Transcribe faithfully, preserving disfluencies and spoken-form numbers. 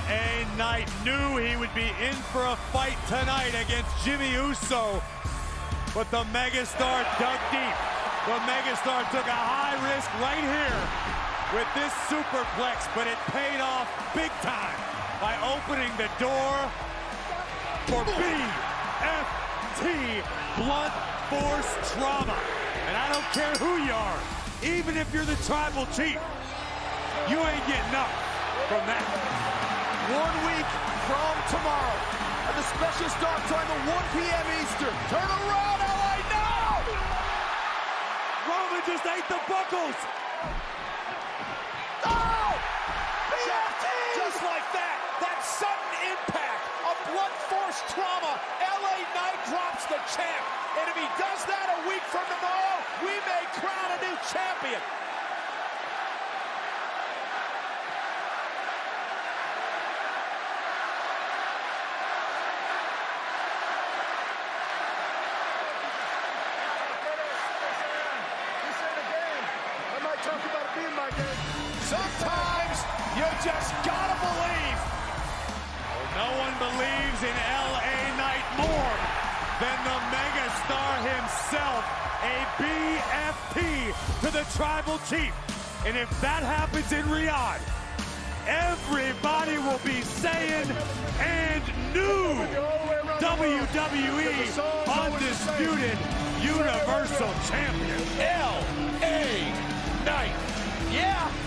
A Knight knew he would be in for a fight tonight against Jimmy Uso, but the Megastar dug deep. The Megastar took a high risk right here with this superplex, but it paid off big time by opening the door for B F T, Blunt Force Trauma. And I don't care who you are, even if you're the tribal chief, you ain't getting up from that. One week from tomorrow, at the special start time of one P M Eastern. Turn around, L A, now! Roman just ate the buckles. Oh! B F T! Just like that, that sudden impact of Blunt Force Trauma, L A Knight drops the champ. And if he does that a week from tomorrow, we may crown a new champion. Talk about it being my game. Sometimes you just gotta believe. Well, no one believes in L A Knight more than the Megastar himself, a B F T to the tribal chief. And if that happens in Riyadh, everybody will be saying, and new W W E Undisputed Universal Champion. L A Knight. Yeah.